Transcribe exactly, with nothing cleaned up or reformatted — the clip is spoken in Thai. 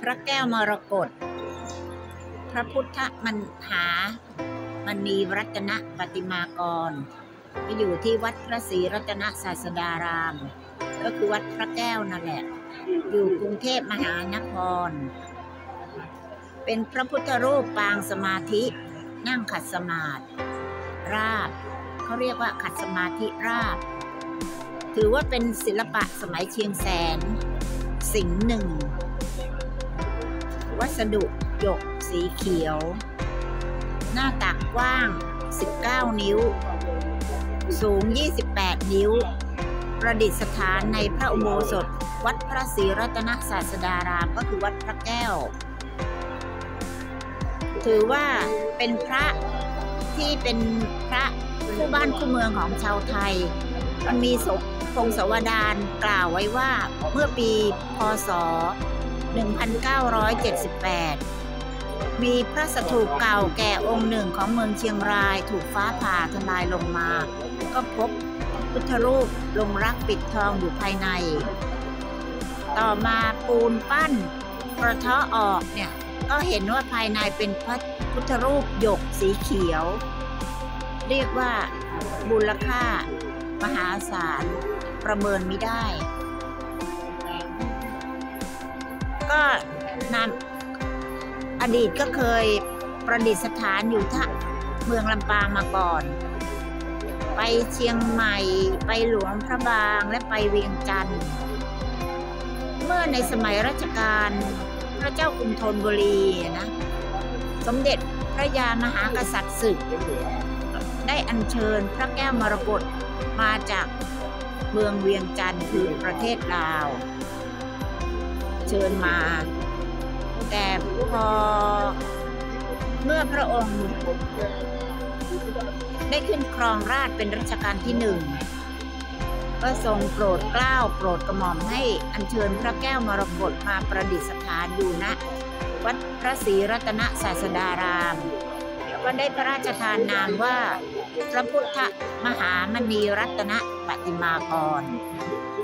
พระแก้วมรกตพระพุทธมหามณีรัตนปฏิมากรอยู่ที่วัดพระศรีรัตนศาสดารามก็คือวัดพระแก้วนั่นแหละอยู่กรุงเทพมหานครเป็นพระพุทธรูปปางสมาธินั่งขัดสมาธิราบเขาเรียกว่าขัดสมาธิราบถือว่าเป็นศิลปะสมัยเชียงแสนสิงห์หนึ่งวัสดุหยกสีเขียวหน้าตักกว้างสิบเก้านิ้วสูงยี่สิบแปดนิ้วประดิษฐานในพระอุโบสถวัดพระศรีรัตนศาสดารามก็คือวัดพระแก้วถือว่าเป็นพระที่เป็นพระคู่บ้านคู่เมืองของชาวไทยมันมีศพพงศาวดารกล่าวไว้ว่าเมื่อปีพ.ศ. หนึ่งพันเก้าร้อยเจ็ดสิบแปดมีพระสถูปเก่าแก่องค์หนึ่งของเมืองเชียงรายถูกฟ้าผ่าทลายลงมาก็พบพุทธรูปลงรักปิดทองอยู่ภายในต่อมาปูนปั้นกระเทาะออกเนี่ยก็เห็นว่าภายในเป็นพระพุทธรูปหยกสีเขียวเรียกว่ามูลค่ามหาศาลประเมินไม่ได้ก็นำอดีตก็เคยประดิษฐานอยู่ที่เมืองลำปางมาก่อนไปเชียงใหม่ไปหลวงพระบางและไปเวียงจันทร์เมื่อในสมัยรัชกาลพระเจ้ากรุงธนบุรีนะสมเด็จพระยามหากษัตริย์ศึกได้อัญเชิญพระแก้วมรกตมาจากเมืองเวียงจันทร์คือประเทศลาวเชิญมาแต่พอเมื่อพระองค์ได้ขึ้นครองราชย์เป็นรัชกาลที่หนึ่งก็ทรงโปรดเกล้าโปรดกระหม่อมให้อัญเชิญพระแก้วมรกตมาประดิษฐานอยู่ณวัดพระศรีรัตนศาสดารามก็ได้พระราชทานนามว่าพระพุทธมหามณีรัตนปฏิมากร